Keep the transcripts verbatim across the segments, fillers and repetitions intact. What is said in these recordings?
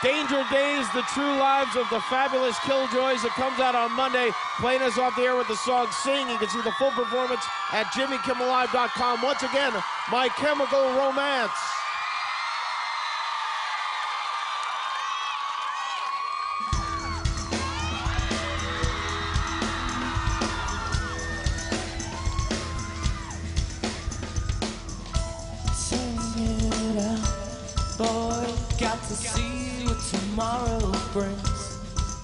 Danger Days, The True Lives of the Fabulous Killjoys. It comes out on Monday. Playing us off the air with the song Sing. You can see the full performance at Jimmy Kimmel Live dot com. Once again, My Chemical Romance. Boy, got to see what tomorrow brings.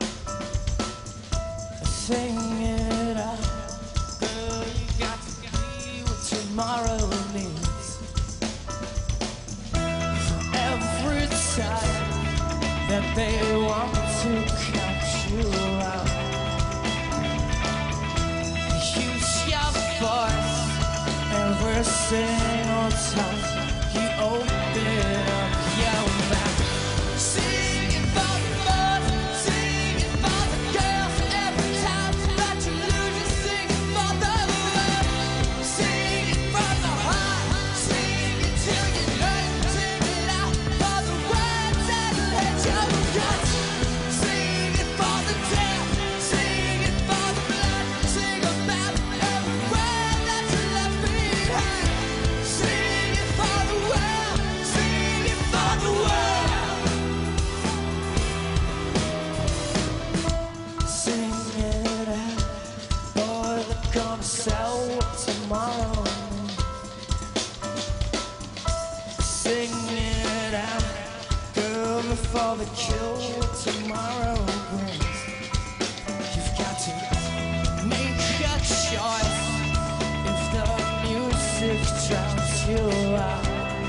Sing it out, girl, you got to see what tomorrow means. For every time that they want to count you out, use your voice every single time you open up your mouth. Sing it for the love, sing it for the girls. Every time that you lose it, sing it for the love. Sing it from the heart, sing it till you learn. Sing it out for the words that let you gut. Sing it for the death, sing it for the blood. Sing about every word that you left behind. Sing it for the world, sing it for the world. Sing it out, boy, they're gonna sell tomorrow. Sing it out, girl, before the kill tomorrow brings. You've got to make a choice if the music drowns you out.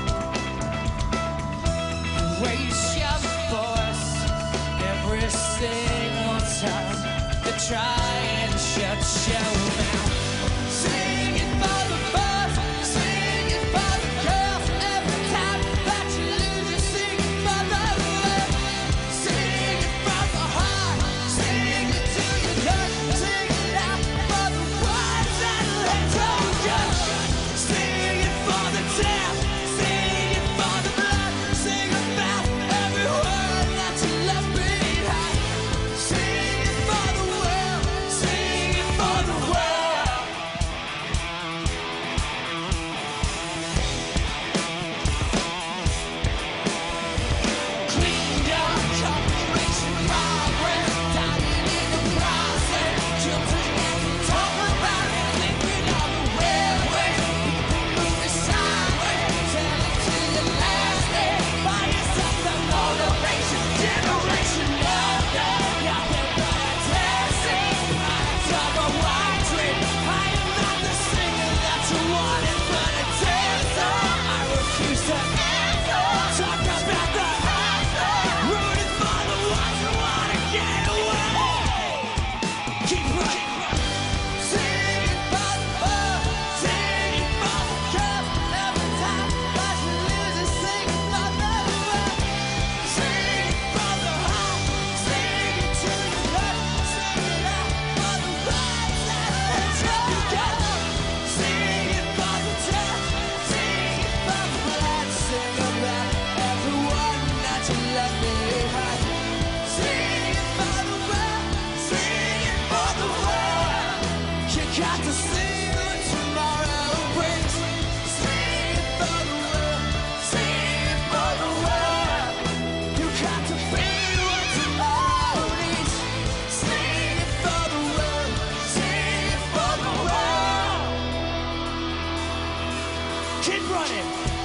Raise your voice every single time they try and shut you down. Sing it for the birds, sing it for the girls. Every time that you lose, you sing it for the love. Sing it from the heart, sing it till you learn. Sing it out for the words that let you go. Sing it for the death, sing it for the blood. Sing about every word that you left behind. Sing it for the world, sing it for the world. Cleaned up, corporation progress, dying in the process. Children never talk about it, thinking of the railway. People moving sideways, tell it to your last day. Buy yourself the motivation, generation of love. Y'all been protesting, product of a white dream. I am not the singer that you wanted, but a dancer. I refuse to answer. Talk about the hassle, rooting for the ones who wanna get away. Keep running. Sing it for the bird, sing it for the girls. Every time that you lose it, sing it for the love. Sing it for the heart, sing it till you hurt. Sing it out for the words that let you go. Sing it for the death, sing it for the blood. Sing about everyone that you left behind. Sing it for the world, sing it for the world. You got to see what tomorrow brings. Sing it for the world, sing it for the world. You got to feel what tomorrow needs. Sing it for the world, sing it for the world. Keep running.